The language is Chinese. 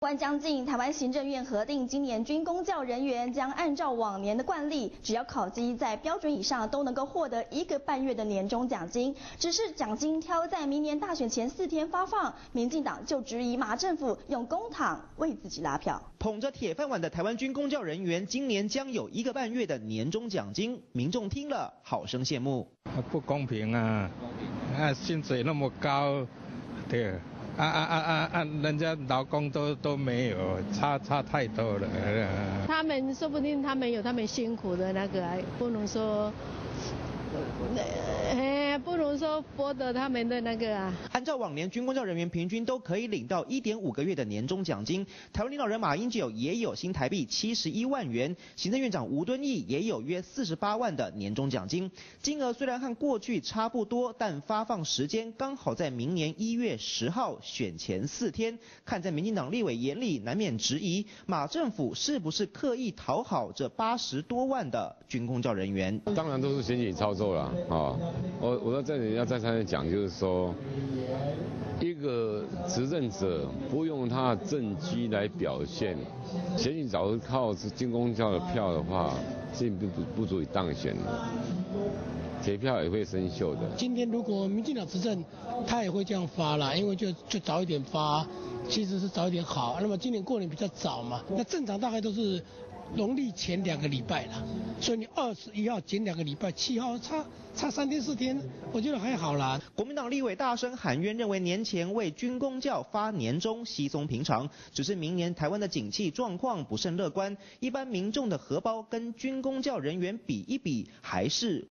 关将近，台湾行政院核定，今年军公教人员将按照往年的惯例，只要考绩在标准以上，都能够获得1个半月的年终奖金。只是奖金挑在明年大选前4天发放，民进党就质疑马政府用公帑为自己拉票。 捧着铁饭碗的台湾军公教人员，今年将有1个半月的年终奖金，民众听了好生羡慕。 不公平啊！薪水那么高，对。人家劳工都没有，差太多了。 他们说不定他们有他们辛苦的那个，不能说剥夺他们的那个啊。 按照往年军公教人员平均都可以领到1.5个月的年终奖金，台湾领导人马英九也有新台币71万元，行政院长吴敦义也有约48万的年终奖金。金额虽然和过去差不多，但发放时间刚好在明年1月10号选前4天，看在民进党立委眼里，难免质疑马政府是不是刻意讨好这80多万的军公教人员。 当然都是选举操作了啊！我在这里要再三的讲，就是说，一个执政者不用他的政绩来表现，选举早就靠军公教的票的话，是不足以当选的，铁票也会生锈的。 今天如果民进党执政，他也会这样发啦，因为就早一点发，其实是早一点好。那么今年过年比较早嘛，那正常大概都是农历前2个礼拜啦，所以你21号减2个礼拜，7号差3天4天，我觉得还好啦。 国民党立委大声喊冤，认为年前为军公教发年终稀松平常，只是明年台湾的景气状况不甚乐观，一般民众的荷包跟军公教人员比一比，还是